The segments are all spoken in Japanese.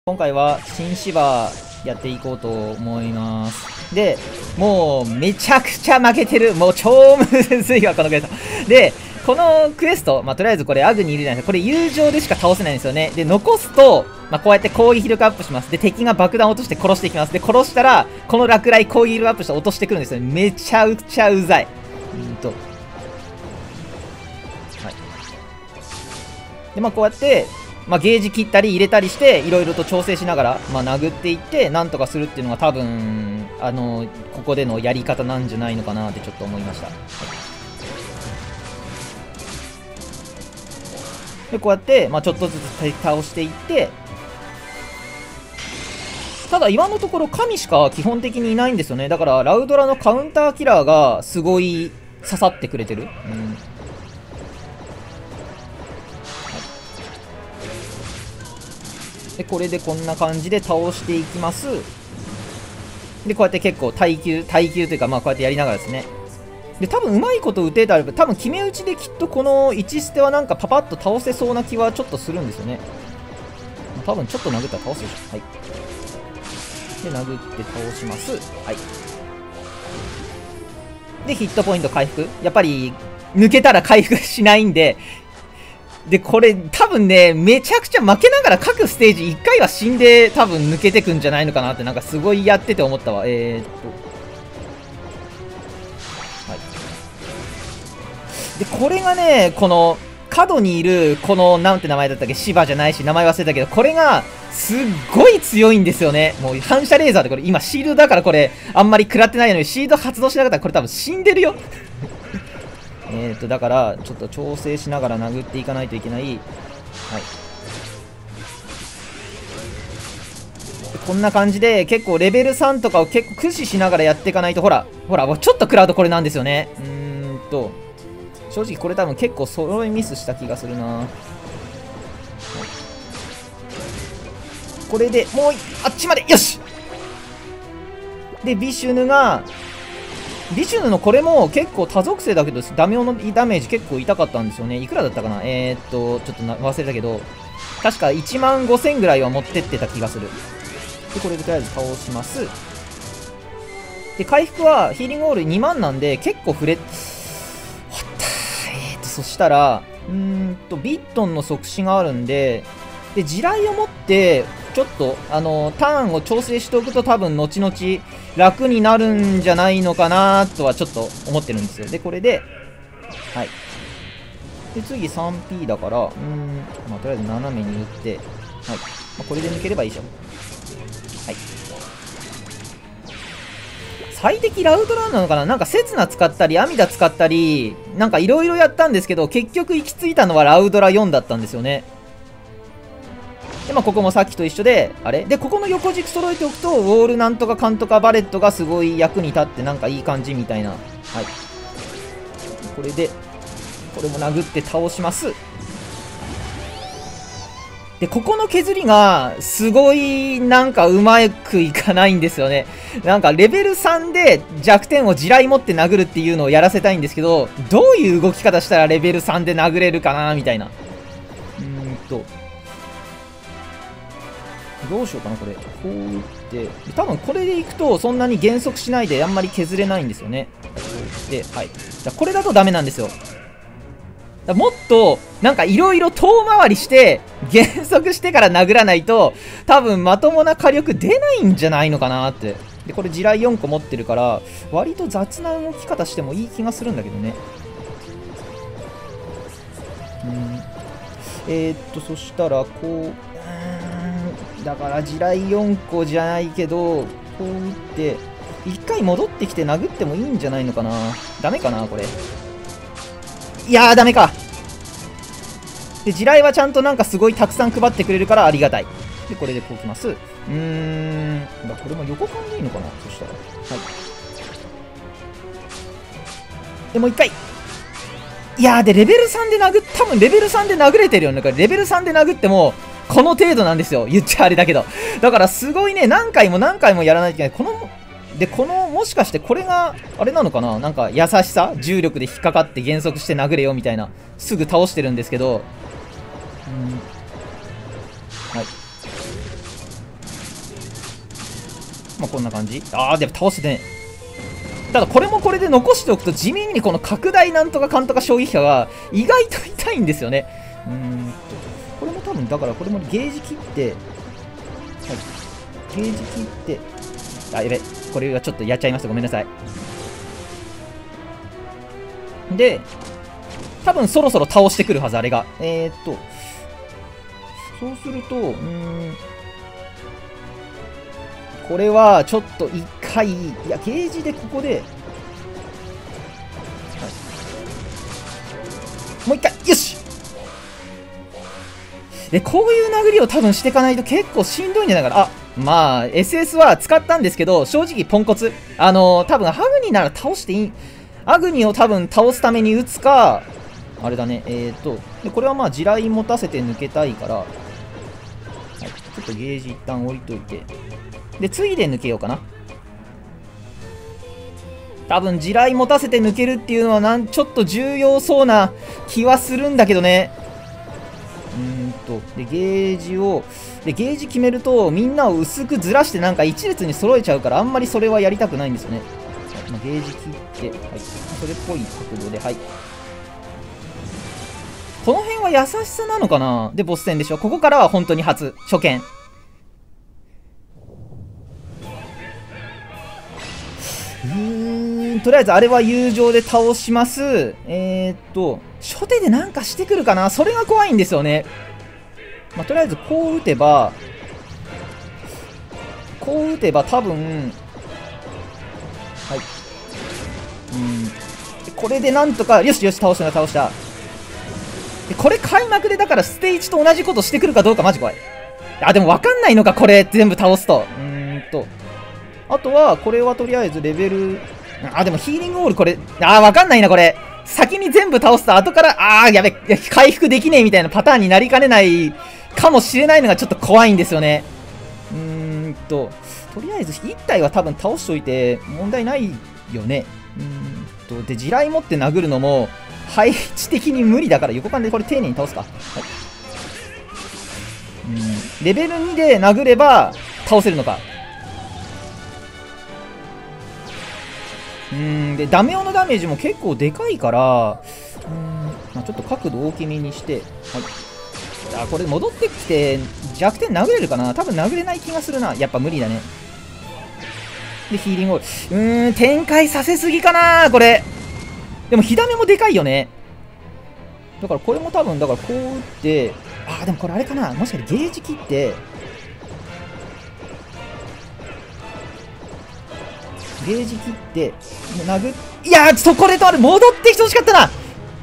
今回は新芝やっていこうと思います。で、もうめちゃくちゃ負けてる。もう超むずいわ、このクエスト。で、このクエスト、とりあえずこれアグにいるじゃないですか。これ友情でしか倒せないんですよね。で、残すと、こうやって攻撃力アップします。で、敵が爆弾を落として殺していきます。で、殺したら、この落雷攻撃力アップして落としてくるんですよね。めちゃくちゃうざい。はい。で、こうやって、ゲージ切ったり入れたりして、いろいろと調整しながら、殴っていって、なんとかするっていうのが多分、ここでのやり方なんじゃないのかなってちょっと思いました。はい、で、こうやって、ちょっとずつ倒していって、ただ今のところ神しか基本的にいないんですよね。だから、ラウドラのカウンターキラーがすごい刺さってくれてる。で、これでこんな感じで倒していきます。で、こうやって結構耐久というか、こうやってやりながらですね。で、多分うまいこと打てたら、多分決め打ちできっとこの1捨てはなんかパパッと倒せそうな気はちょっとするんですよね。多分ちょっと殴ったら倒すでしょ。はい。で、殴って倒します。はい。で、ヒットポイント回復。やっぱり、抜けたら回復しないんで、で、これ、多分ね、めちゃくちゃ負けながら各ステージ1回は死んで、多分抜けてくんじゃないのかなって、なんかすごいやってて思ったわ。はい。で、これがね、この、角にいる、この、なんて名前だったっけ、芝じゃないし、名前忘れたけど、これが、すっごい強いんですよね。もう、反射レーザーでこれ、今、シールドだからこれ、あんまり食らってないのに、シールド発動しなかったら、これ多分死んでるよ。だから、ちょっと調整しながら殴っていかないといけない。はい。こんな感じで、結構レベル3とかを結構駆使しながらやっていかないと、ほら、ちょっと食らうとこれなんですよね。正直これ多分結構揃いミスした気がするな。はい、これで、もう、あっちまで、よし！で、ビシュヌのこれも結構多属性だけど、ダメのダメージ結構痛かったんですよね。いくらだったかな、ちょっと忘れたけど、確か1万5000ぐらいは持ってってた気がする。で、これでとりあえず倒します。で、回復はヒーリングオール2万なんで、結構そしたら、ビットンの即死があるんで、で、地雷を持って、ちょっと、ターンを調整しておくと多分後々楽になるんじゃないのかなとはちょっと思ってるんですよ。で、これで、はい。で、次 3P だから、とりあえず斜めに打って、はい。これで抜ければいいじゃん。はい。最適ラウドランなのかな、なんかセツナ使ったり、アミダ使ったり、なんかいろいろやったんですけど、結局行き着いたのはラウドラ4だったんですよね。で、ここもさっきと一緒で、あれで、ここの横軸揃えておくと、ウォールなんとかかんとかバレットがすごい役に立って、なんかいい感じみたいな。はい。これで、これも殴って倒します。で、ここの削りが、すごい、なんかうまくいかないんですよね。なんかレベル3で弱点を地雷持って殴るっていうのをやらせたいんですけど、どういう動き方したらレベル3で殴れるかなみたいな。どうしようかな、これ。こう打って、多分これでいくと、そんなに減速しないであんまり削れないんですよね。こう打って、はい。これだとダメなんですよ。もっと、なんかいろいろ遠回りして、減速してから殴らないと、多分まともな火力出ないんじゃないのかなって。で、これ地雷4個持ってるから、割と雑な動き方してもいい気がするんだけどね。そしたら、こう、だから地雷4個じゃないけど、こう打って、1回戻ってきて殴ってもいいんじゃないのかな。ダメかな、これ。いやー、ダメか。で、地雷はちゃんとなんかすごいたくさん配ってくれるからありがたい。で、これでこうきます。これも横感でいいのかな、そしたら。はい。で、もう一回。いやー、で、レベル3で多分レベル3で殴れてるよね。レベル3で殴っても、この程度なんですよ。言っちゃあれだけど。だからすごいね、何回もやらないといけない。もしかしてこれが、あれなのかな、なんか優しさ重力で引っかかって減速して殴れよみたいな。すぐ倒してるんですけど。はい。 まあこんな感じ。ああ、でも倒せてね。ただこれもこれで残しておくと地味にこの拡大なんとかかんとか衝撃波が意外と痛いんですよね。これも多分だからこれもゲージ切って、はい、ゲージ切って、あ、やべ、これはちょっとやっちゃいました。ごめんなさい。で、多分そろそろ倒してくるはず、あれが。そうすると、これはちょっと一回、いや、ゲージでここで、はい、もう一回、よし。で、こういう殴りを多分していかないと結構しんどいんじゃないかな。あ、まあ、SS は使ったんですけど、正直ポンコツ。多分ハグニなら倒していい。アグニを多分倒すために打つか、あれだね、で、これはまあ地雷持たせて抜けたいから、はい、ちょっとゲージ一旦置いといて、で、ついで抜けようかな。多分地雷持たせて抜けるっていうのはちょっと重要そうな気はするんだけどね。で、ゲージを、で、ゲージ決めると、みんなを薄くずらしてなんか一列に揃えちゃうから、あんまりそれはやりたくないんですよね。はい、まあ、ゲージ切って、はい、それっぽい角度で、はい。この辺は優しさなのかな。で、ボス戦でしょ。ここからは本当に初見。とりあえずあれは友情で倒します。初手でなんかしてくるかな。それが怖いんですよね。まあ、とりあえずこう打てば多分、はい。これでなんとか、よしよし、倒した。で、これ開幕でだからステージと同じことしてくるかどうかマジ怖い。あ、でも分かんないのか、これ全部倒すと。あとは、これはとりあえずレベル、あ、でもヒーリングオールこれ、あ、分かんないな、これ。先に全部倒すと、後から、やべ、回復できねえみたいなパターンになりかねないかもしれないのがちょっと怖いんですよね。とりあえず1体は多分倒しといて問題ないよね。で、地雷持って殴るのも配置的に無理だから、横間でこれ丁寧に倒すか。はい、レベル2で殴れば倒せるのか。で、ダメオのダメージも結構でかいから、まあ、ちょっと角度大きめにして、はい。これ戻ってきて弱点殴れるかな。多分殴れない気がするな。やっぱ無理だね。で、ヒーリングオール。展開させすぎかなこれ。でも火ダメもでかいよね。だからこれも多分、だからこう打って、でもこれあれかな。もしかしてゲージ切って、ゲージ切って、いやー、そこで戻ってきてほしかったな。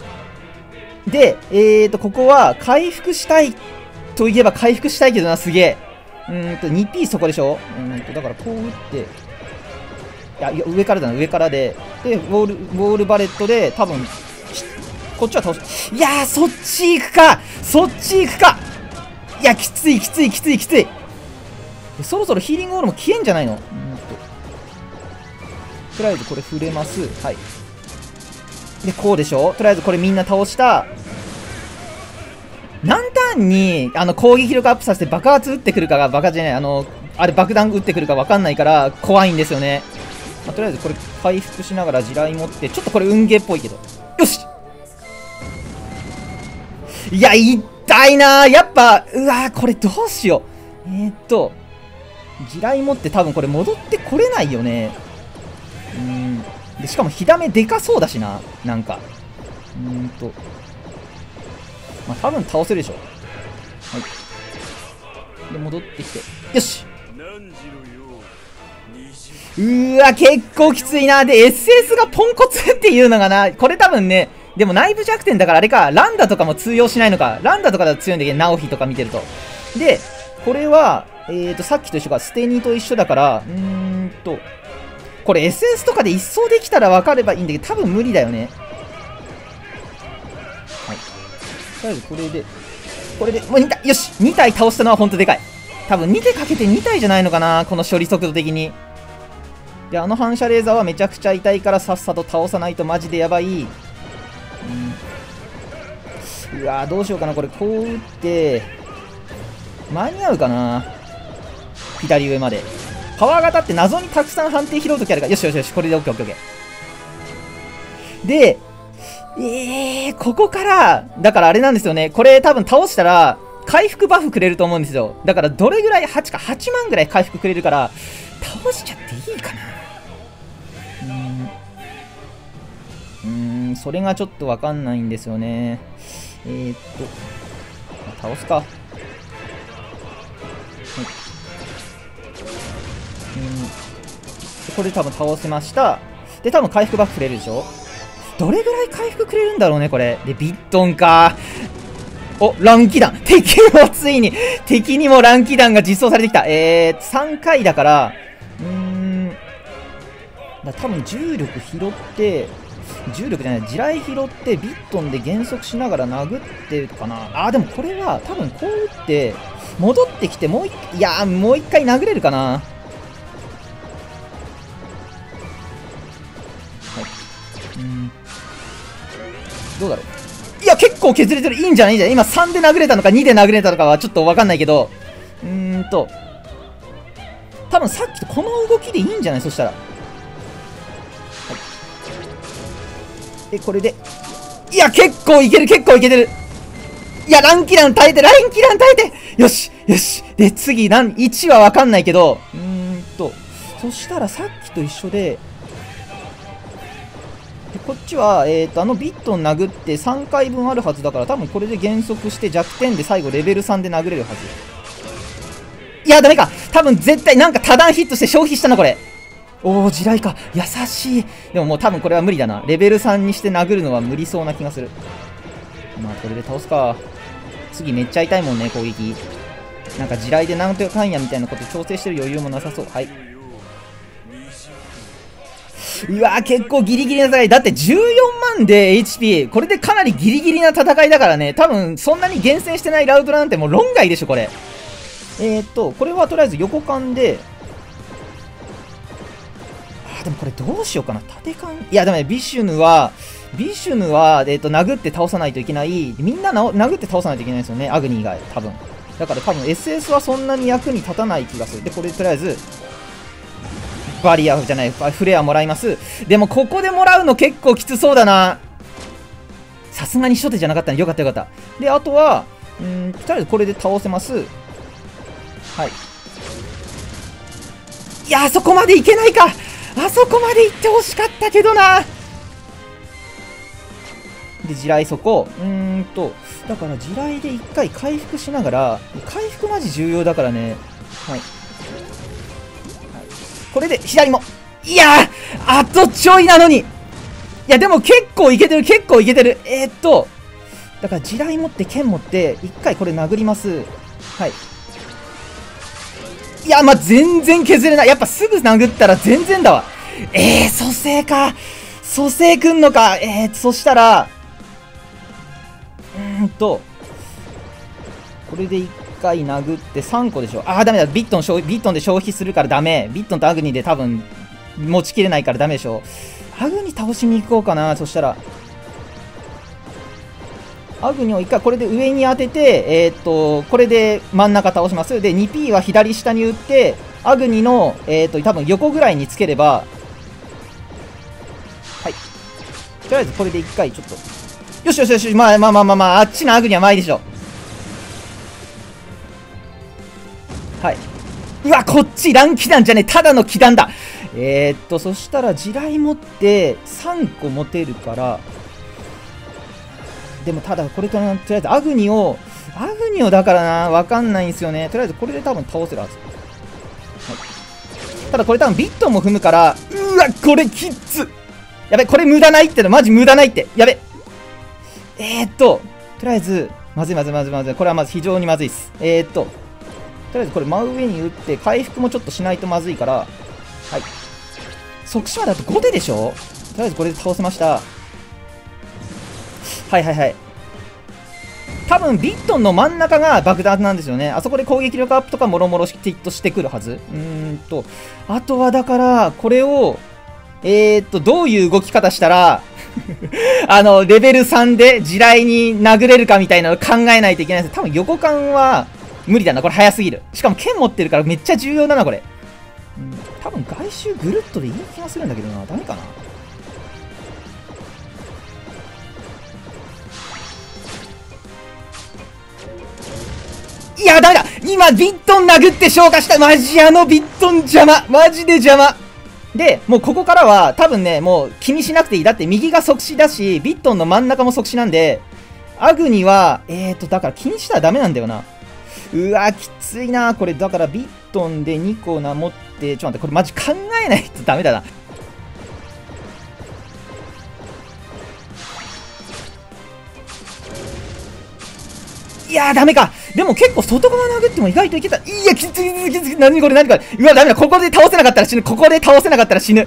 で、ここは回復したいといえば回復したいけどな、すげえ。2P そこでしょ。だからこう打って、いや、上からだな、上からで、で、ウォールバレットで、多分、こっちは倒す。いやー、そっち行くか。いや、きつい。そろそろヒーリングオールも消えんじゃないの。とりあえずこれ触れます。はい。で、こうでしょ。とりあえずこれみんな倒した。何ターンに、攻撃力アップさせて爆発撃ってくるかが、爆発じゃない、あれ爆弾撃ってくるか分かんないから、怖いんですよね。まあ、とりあえずこれ回復しながら地雷持って、ちょっとこれ運ゲーっぽいけど。よし。いや、痛いなー。やっぱ、これどうしよう。地雷持って多分これ戻ってこれないよね。で、しかも火ダメでかそうだしな。なんか。まあ多分倒せるでしょ。はい。で、戻ってきて。よし。結構きついな。で、SS がポンコツっていうのがな。これ多分ね、でも内部弱点だからあれか。ランダとかも通用しないのか。ランダとかだと強いんだけど、ナオヒとか見てると。で、これは、さっきと一緒か。ステニと一緒だから、これ SS とかで一掃できたら分かればいいんだけど、多分無理だよね。はい。とりあえずこれで、もう2体、よし !2 体倒したのはほんとでかい。多分2手かけて2体じゃないのかな、この処理速度的に。で、反射レーザーはめちゃくちゃ痛いからさっさと倒さないとマジでやばい。うわー、どうしようかな。これこう打って、間に合うかな。左上まで。 パワー型って謎にたくさん判定拾うときあるから、よしよしよし、これでオッケーオッケーオッケー。で、ここから、だからあれなんですよね。これ多分倒したら、回復バフくれると思うんですよ。だからどれぐらい、8か、8万ぐらい回復くれるから、倒しちゃっていいかな。それがちょっとわかんないんですよね。倒すか。はい。これ多分倒せました。で、多分回復バフくれるでしょ。どれぐらい回復くれるんだろうね、これ。で、ビットンか。お、乱気弾。敵もついに、敵にも乱気弾が実装されてきた。3回だから、多分重力拾って、重力じゃない、地雷拾ってビットンで減速しながら殴ってるかな。でもこれは多分こう打って戻ってきてもう一回殴れるかな。はい。どうだろう。いや、結構削れてる。いいんじゃない？今3で殴れたのか2で殴れたのかはちょっとわかんないけど、多分さっきとこの動きでいいんじゃない？そしたら。で、これで。いや、結構いける、結構いけてる。いや、乱気弾耐えて、乱気弾耐えて。よし、よし。で、次、1はわかんないけど、そしたらさっきと一緒で、こっちは、ビットン殴って3回分あるはずだから、多分これで減速して弱点で最後レベル3で殴れるはず。いや、ダメか。多分絶対なんか多段ヒットして消費したな、これ。おー、地雷か。優しい。でももう多分これは無理だな。レベル3にして殴るのは無理そうな気がする。まあ、これで倒すか。次めっちゃ痛いもんね、攻撃。なんか地雷でなんとかんやみたいなこと調整してる余裕もなさそう。はい。うわー、結構ギリギリな戦い。だって14万で HP。これでかなりギリギリな戦いだからね。多分そんなに厳選してないラウドなんてもう論外でしょ、これ。これはとりあえず横間で、でもこれどうしようかな。縦間。いや、でもね、ビシュヌは、殴って倒さないといけない。みんな殴って倒さないといけないんですよね。アグニー以外。多分。だから多分 SS はそんなに役に立たない気がする。で、これとりあえず、バリアじゃない、フレアもらいます。でもここでもらうの結構きつそうだな。さすがに初手じゃなかったね。よかったよかった。で、あとは、とりあえずこれで倒せます。はい。いや、あそこまでいけないか。あそこまで行ってほしかったけどな。で、地雷そこ。だから地雷で一回回復しながら、回復マジ重要だからね。はい。これで左も。いやー、あとちょいなのに。いや、でも結構いけてる、結構いけてる。だから地雷持って剣持って、一回これ殴ります。はい。いや、まあ、全然削れない。やっぱすぐ殴ったら全然だわ。蘇生か。蘇生くんのか。そしたら、これで1回殴って3個でしょ。ダメだ。ビットンで消費するからダメ。ビットンとアグニで多分、持ちきれないからダメでしょ。アグニ倒しに行こうかな。そしたら、アグニを1回これで上に当てて、これで真ん中倒します。で、2P は左下に打って、アグニの、多分横ぐらいにつければ、はい。とりあえずこれで1回ちょっと。よしよしよし、まあ、あっちのアグニは前でしょ。はい。うわ、こっち乱気弾じゃねえ。ただの気弾だ。そしたら地雷持って3個持てるから、でもただこれとりあえずアグニをだからな、わかんないんですよね。とりあえずこれで多分倒せるはず。はい。ただこれ多分ビットンも踏むから、うわ、これきっつ。やべ、これ無駄ないっての、マジ無駄ないって。やべ。とりあえず、まずい。これはまず非常にまずいっす。とりあえずこれ真上に打って、回復もちょっとしないとまずいから、はい。即死まであと5手でしょ。とりあえずこれで倒せました。はい。多分ビットンの真ん中が爆弾なんですよね。あそこで攻撃力アップとかもろもろヒットしてくるはず。あとはだから、これを、どういう動き方したら、レベル3で地雷に殴れるかみたいなのを考えないといけないです。多分横間は無理だな。これ早すぎる。しかも剣持ってるからめっちゃ重要だな、これ。 多分外周ぐるっとでいい気がするんだけどな。ダメかな。いや、ダメだ。今、ビットン殴って消化した。マジビットン邪魔。マジで邪魔。で、もうここからは、多分ね、もう気にしなくていい。だって右が即死だし、ビットンの真ん中も即死なんで、アグニは、だから気にしたらダメなんだよな。うわ、きついな。これ、だからビットンで2個持って、ちょっと待って、これマジ考えないとダメだな。いやー、ダメか。でも結構外側殴っても意外といけた。いや、きつい、きつい、何これ、何これ。うわ、ダメだ。ここで倒せなかったら死ぬ。ここで倒せなかったら死ぬ。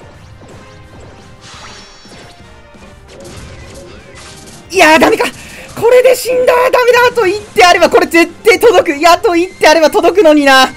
いやー、ダメか。これで死んだ。ダメだ。あと1手あれば、これ絶対届く。いや、あと1手あれば届くのにな。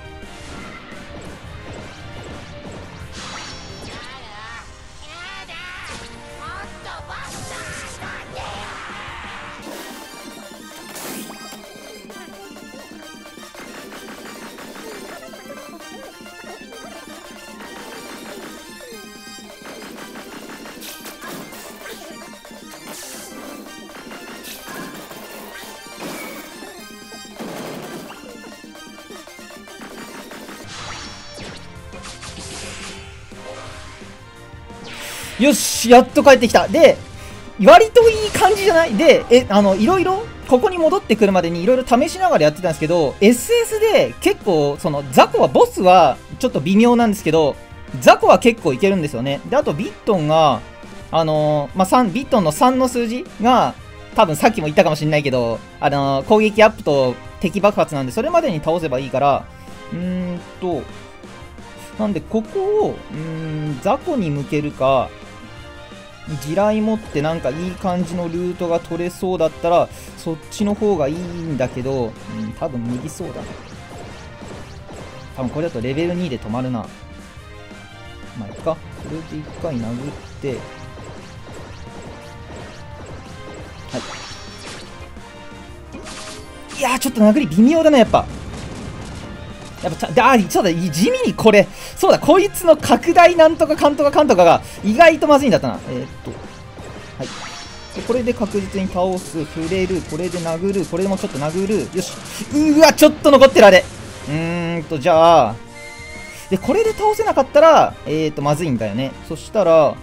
よし、やっと帰ってきた。で、割といい感じじゃない？で、いろいろ、ここに戻ってくるまでにいろいろ試しながらやってたんですけど、SS で結構、ザコは、ボスはちょっと微妙なんですけど、ザコは結構いけるんですよね。で、あとビットンが、ビットンの3の数字が、多分さっきも言ったかもしれないけど、攻撃アップと敵爆発なんで、それまでに倒せばいいから、なんで、ここを、ザコに向けるか、地雷持ってなんかいい感じのルートが取れそうだったら、そっちの方がいいんだけど、多分無理そうだな。多分これだとレベル2で止まるな。まあ、いっか。これで一回殴って、はい。いやー、ちょっと殴り微妙だな、やっぱ。そうだ、地味にこれ、そうだ、こいつの拡大なんとかかんとかかんとかが意外とまずいんだったな。はい。で、これで確実に倒す、触れる、これで殴る、これもちょっと殴る。よし。うわ、ちょっと残ってるあれ。じゃあ、で、これで倒せなかったら、まずいんだよね。そしたら、はい。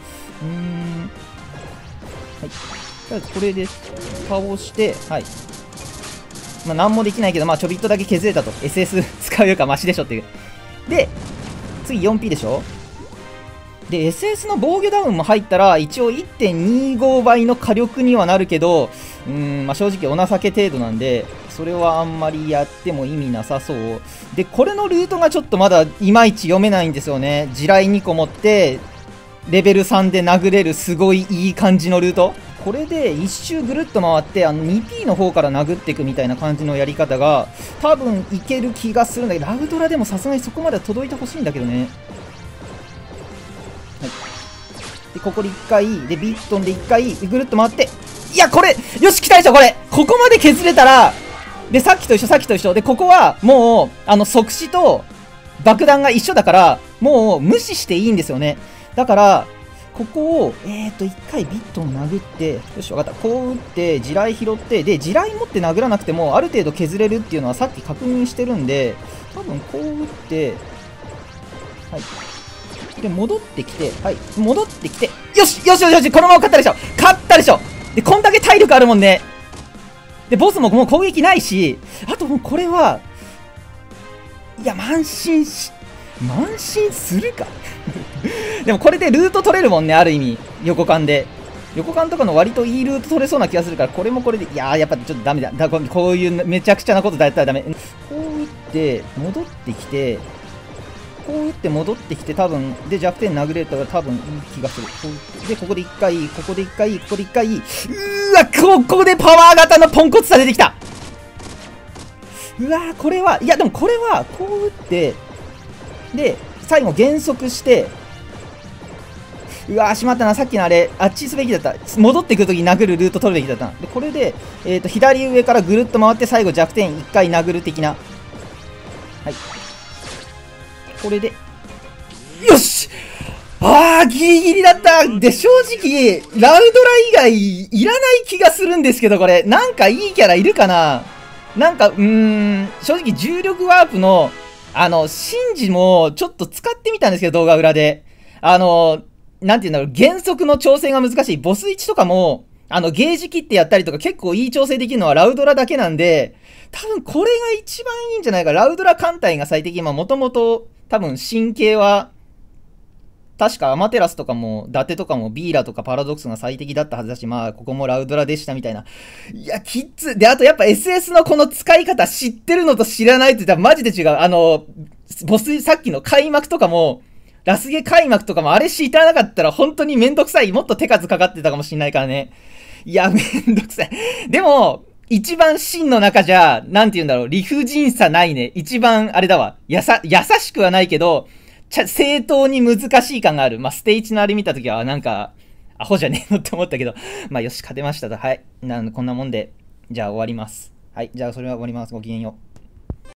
とりあえずこれで倒して、はい。まあ、なんもできないけど、まあ、ちょびっとだけ削れたと。SS 使うよりかマシでしょっていう。で、次 4P でしょ。で、SS の防御ダウンも入ったら、一応 1.25 倍の火力にはなるけど、まあ、正直お情け程度なんで、それはあんまりやっても意味なさそう。で、これのルートがちょっとまだいまいち読めないんですよね。地雷2個持って、レベル3で殴れるすごいいい感じのルート。これで一周ぐるっと回って、2P の方から殴っていくみたいな感じのやり方が、多分いける気がするんだけど、ラグドラでもさすがにそこまでは届いてほしいんだけどね。はい。で、ここで1回、で、ビットンで1回、ぐるっと回って、いや、これ、よし、来たでしょ、これ。ここまで削れたら、で、さっきと一緒。で、ここは、もう、即死と爆弾が一緒だから、もう無視していいんですよね。だから、ここを、一回ビットン殴って、よし、わかった。こう打って、地雷拾って、で、地雷持って殴らなくても、ある程度削れるっていうのはさっき確認してるんで、多分こう打って、はい。で、戻ってきて、はい。戻ってきて、よし、このまま勝ったでしょ。で、こんだけ体力あるもんね。で、ボスももう攻撃ないし、あともうこれは、いや、慢心するかでもこれでルート取れるもんね、ある意味。横間で。横間とかの割といいルート取れそうな気がするから、これもこれで、いやー、やっぱちょっとダメだ。こういうめちゃくちゃなことやったらダメ。こう打って、戻ってきて、こう打って戻ってきて、多分、で、弱点殴れたら多分いい気がする。で、ここで1回、ここで1回、ここで1回、うーわ、ここでパワー型のポンコツさ出てきた。うわー、これは、いや、でもこれは、こう打って、で、最後減速して、うわー、しまったな、さっきのあれ、あっちすべきだった。戻ってくるときに殴るルート取るべきだったな。で、これで、左上からぐるっと回って、最後弱点1回殴る的な。はい。これで、 よしギリギリだった。で、正直、ラウドラ以外いらない気がするんですけど、これ。なんかいいキャラいるかな。なんか、正直重力ワープの、シンジもちょっと使ってみたんですけど、動画裏で。なんていうんだろう、減速の調整が難しい。ボス1とかも、ゲージ切ってやったりとか結構いい調整できるのはラウドラだけなんで、多分これが一番いいんじゃないか。ラウドラ艦隊が最適。もともと、多分神経は、確かアマテラスとかも、伊達とかもビーラとかパラドックスが最適だったはずだし、まあ、ここもラウドラでしたみたいな。いや、キッズ。で、あとやっぱ SS のこの使い方知ってるのと知らないって言ったらマジで違う。ボス、さっきの開幕とかも、ラスゲ開幕とかもあれ知らなかったら本当にめんどくさい。もっと手数かかってたかもしんないからね。いや、めんどくさい。でも、一番真の中じゃ、なんて言うんだろう、理不尽さないね。一番、あれだわ。優しくはないけど、正当に難しい感がある。まあ、ステージのあれ見たときは、なんか、アホじゃねえのって思ったけど、まあ、よし、勝てましたと。はい。こんなもんで、じゃあ終わります。はい。じゃあ、それは終わります。ごきげんよう。